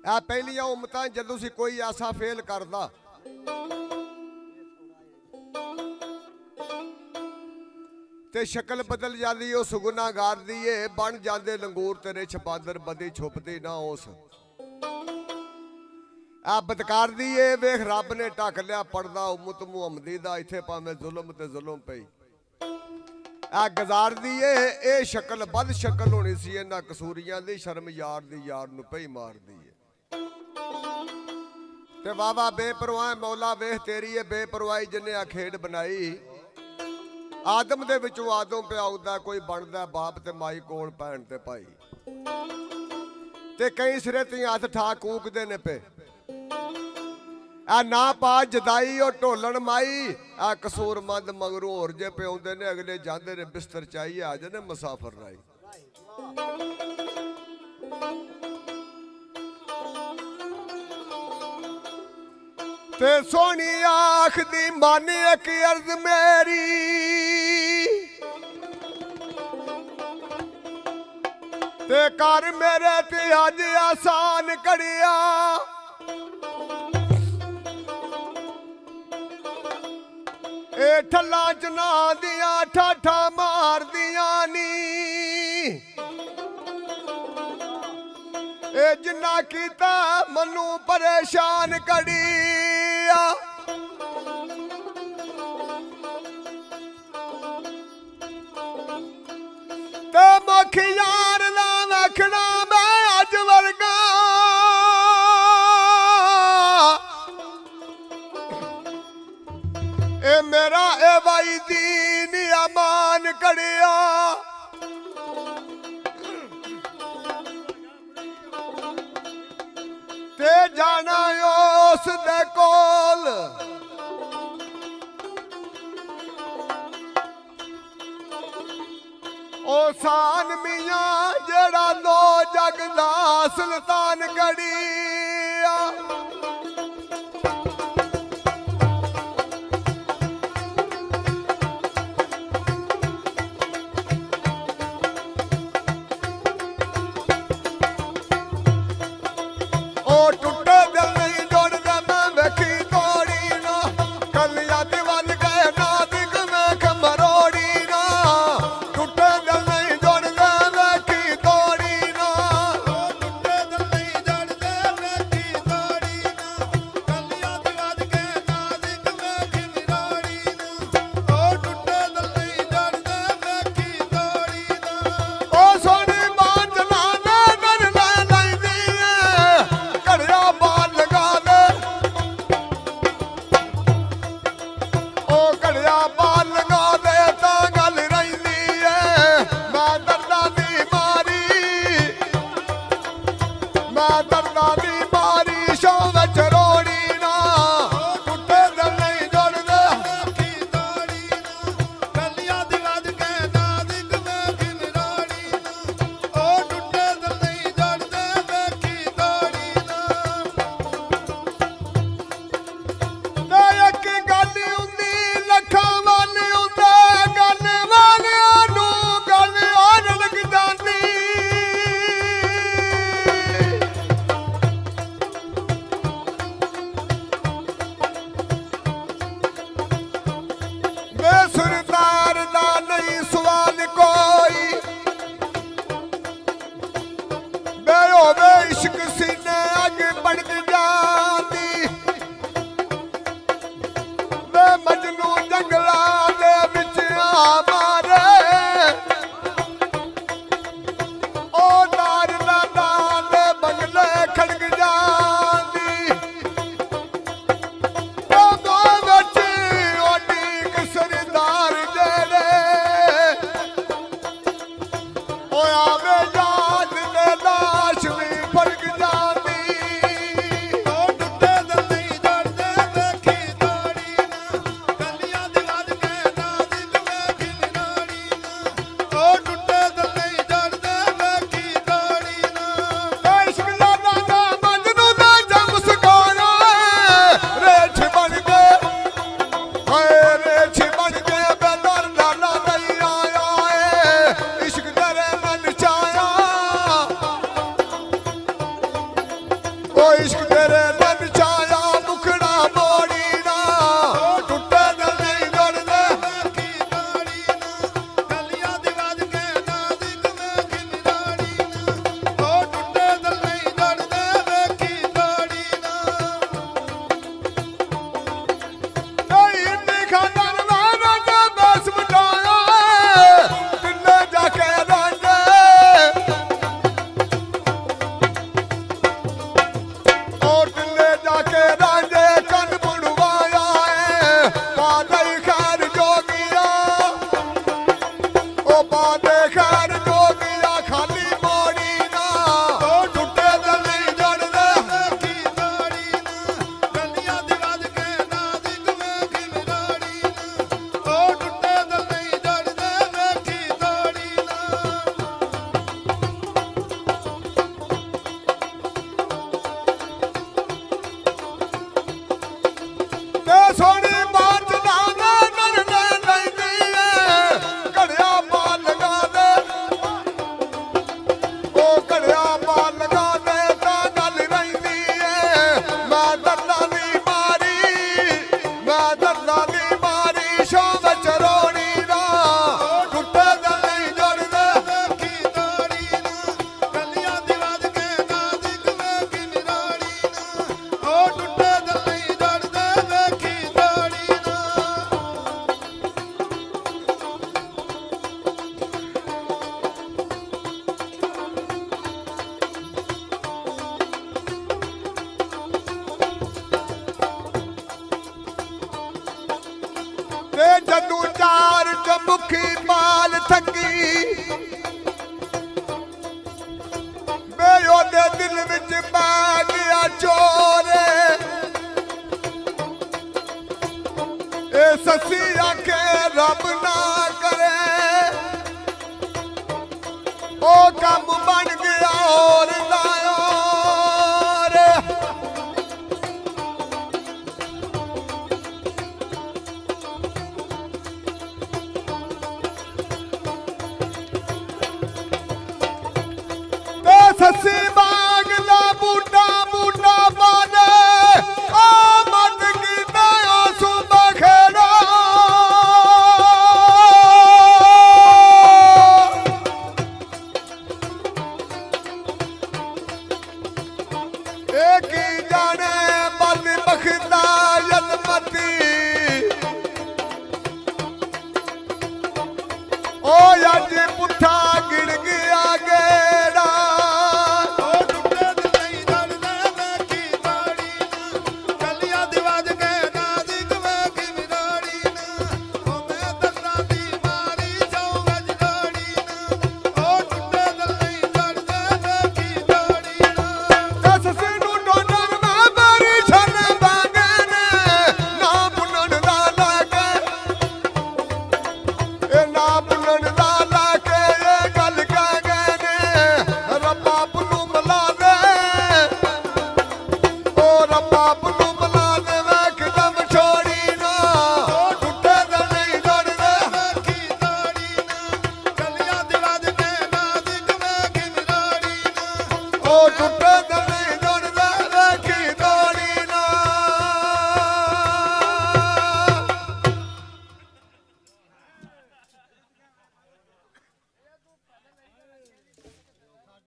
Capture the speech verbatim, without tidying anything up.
आ पहलियां उम्मतां जदों सी कोई ऐसा फेल करदा ते शक्ल बदल जाती उस गुनाहगार दी बन जाते लंगूर तेरे छपादर बदी छुपदी ना उस आ बदकार दी वेख रब ने ढक लिया पड़दा उम्मत मुहम्मदी दा इत्थे भावें जुल्म ते जुल्म पई आ गजार दी ए शक्ल बद शक्ल होनी सी इन्हां कसूरियां दी शर्म यार दी यार नूं पई मारदी है ते वावा बेपरवाह मौला वेख तेरी है बेपरवाही जिन्हें आ खेड बनाई आदम दे विचों आदम पे आउदा कोई बनदा बाप ते माई कोल भैन ते भाई ते कई सिरे ती हथ ठा कूकदे ने पे आ ना पा जदाई और ढोलन माई आ कसूरमंद मगरों होर जे पे आउंदे ने अगले जांदे ने बिस्तर चाहिए आ जाने मुसाफर राई ते सोनी आख दी मानी एक अर्ज मेरी ते कर मेरे ते अज आसान कड़िया ए ठल्ला चना दिया ठाठा मार दिया नी ए जिन्ना कीता मनु परेशान कड़िया ते मुख यार ना वखना मैं अज वर्गा ए मेरा ए भाई दीन अमान कड़िया ते जाना उस दे कोल ओ सान मियां जेड़ा दो जग दा सुल्तान कड़िया ओ इश्क तेरे मन छाया मुखड़ा मोड़ी ना टुटे दिल नहीं जोड़दे की दाड़ी ना गलियां दी वाज के नाज़िक में खिलाड़ी ना ओ टुटे दिल नहीं जोड़दे की दाड़ी ना नहीं इन्नी खातर वाला ना बस मिटाया तिन्ने जाके रांझे और तिन्ने जाके रांझे कन बुड़वाया है पादे खैर जोगिया ओ पादे खैर जोगिया खाली मोड़ी ना ओ टुटे दिल नहीं जोड़दे की दाड़ी ना गलियां दी वाज के नाज़िक में खिलाड़ी ना ओ टुटे दिल नहीं जोड़दे की दाड़ी ना ते सोनी बात दाना नरने लैंदी है घड़िया पाल लगा दे ओ घड़िया पाल लगा दे तां गल रहिंदी है मैं दर्दां दी मारी मैं दर्दां दी मारी शौ विच रोणी दा टुटे दिल नहीं जोड़दे की दाड़ी ना गलियां दी वाज के नाज़िक में खिलाड़ी ना ओ टुटे दिल नहीं जोड़दे की दाड़ी ना ते जदू चार चमुखी पाल थकी बे ओदे दिल विच पै गया चोर ए ससी आखे रब ना करे ओ कम बन गया और लायो रे ते ससी बाग दा बूटा बूटा पाने आ मत कीता ओ सुबा खेड़ा ए की जाने मन बखदा यदमती ओ अज पुठा गिण गया गेड़ा ओ टुटे दिल नहीं जोड़दे की दाड़ी ना गलियां दी वाज के नाज़िक में खिलाड़ी ना ओ मैं दर्दां दी मारी जाऊं वज दाड़ी ना ओ टुटे दिल नहीं जोड़दे की दाड़ी ना दस सिनु डोडन मैं मेरी छन बागे ने ना पुनन दा लागे ए ना पुनन दा लागे ये गल कह गए ने रब्बा पुनु मिला दे ओ रब्बा पुनु मिला दे वे कदम छोड़ी ना टुटे दिल नहीं जोड़दे की दाड़ी ना गलियां दी वाज के नाज़िक में खिलाड़ी ना ओ टुटे दिल